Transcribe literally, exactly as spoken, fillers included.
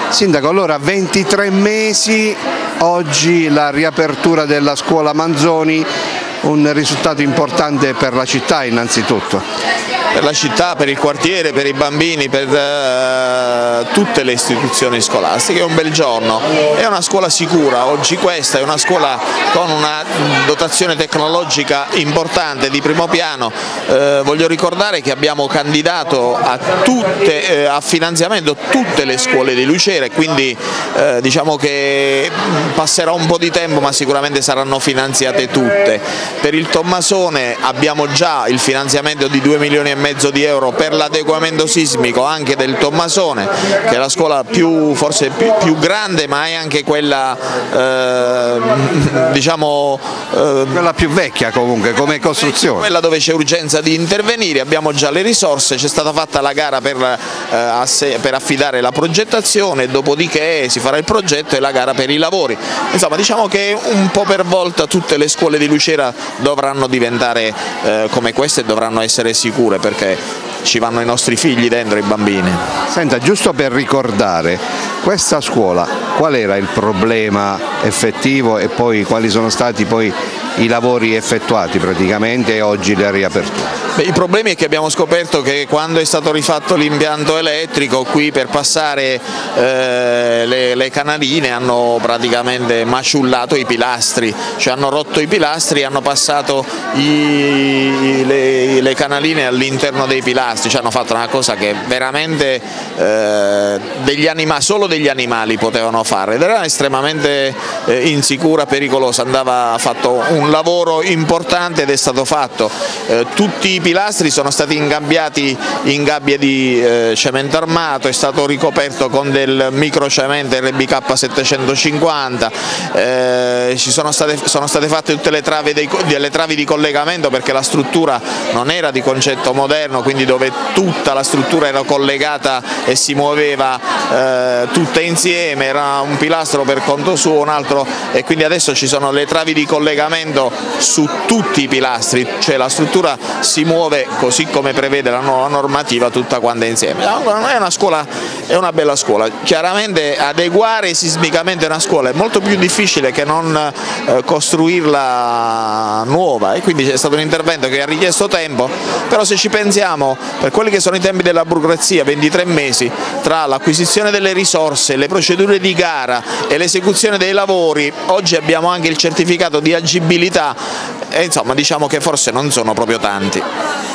Sindaco, allora ventitré mesi, oggi la riapertura della scuola Manzoni, un risultato importante per la città innanzitutto. Per la città, per il quartiere, per i bambini, per uh, tutte le istituzioni scolastiche, è un bel giorno, è una scuola sicura, oggi questa è una scuola con una dotazione tecnologica importante di primo piano. Uh, voglio ricordare che abbiamo candidato a, tutte, uh, a finanziamento tutte le scuole di Lucera, quindi uh, diciamo che passerà un po' di tempo ma sicuramente saranno finanziate tutte. Per il Tommasone abbiamo già il finanziamento di due milioni e mezzo di euro per l'adeguamento sismico anche del Tommasone, che è la scuola più, forse più, più grande, ma è anche quella eh, diciamo eh, quella più vecchia comunque come costruzione, quella dove c'è urgenza di intervenire. Abbiamo già le risorse, c'è stata fatta la gara per, eh, per affidare la progettazione, dopodiché si farà il progetto e la gara per i lavori. Insomma, diciamo che un po' per volta tutte le scuole di Lucera dovranno diventare eh, come queste e dovranno essere sicure, perché ci vanno i nostri figli dentro, i bambini. Senta, giusto per ricordare, questa scuola qual era il problema effettivo e poi quali sono stati poi i lavori effettuati praticamente e oggi la riapertura? Beh, i problemi è che abbiamo scoperto che quando è stato rifatto l'impianto elettrico qui per passare eh, le, le canaline hanno praticamente maciullato i pilastri, cioè hanno rotto i pilastri e hanno passato i, le, le canaline all'interno dei pilastri, cioè hanno fatto una cosa che veramente eh, degli anima, solo degli animali potevano fare ed era estremamente eh, insicura, pericolosa. Andava fatto un lavoro importante ed è stato fatto. Eh, tutti i pilastri sono stati ingabbiati in gabbie di eh, cemento armato, è stato ricoperto con del microcemento R B K settecentocinquanta, eh, ci sono state, sono state fatte tutte le travi, dei, delle travi di collegamento, perché la struttura non era di concetto moderno, quindi dove tutta la struttura era collegata e si muoveva eh, tutta insieme, era un pilastro per conto suo, un altro, e quindi adesso ci sono le travi di collegamento su tutti i pilastri, cioè la struttura si muove così come prevede la nuova normativa tutta quanta insieme. È una scuola, è una bella scuola. Chiaramente adeguare sismicamente una scuola è molto più difficile che non eh, costruirla nuova, e quindi c'è stato un intervento che ha richiesto tempo, però se ci pensiamo, per quelli che sono i tempi della burocrazia, ventitré mesi tra l'acquisizione delle risorse, le procedure di gara e l'esecuzione dei lavori, oggi abbiamo anche il certificato di agibilità e insomma diciamo che forse non sono proprio tanti.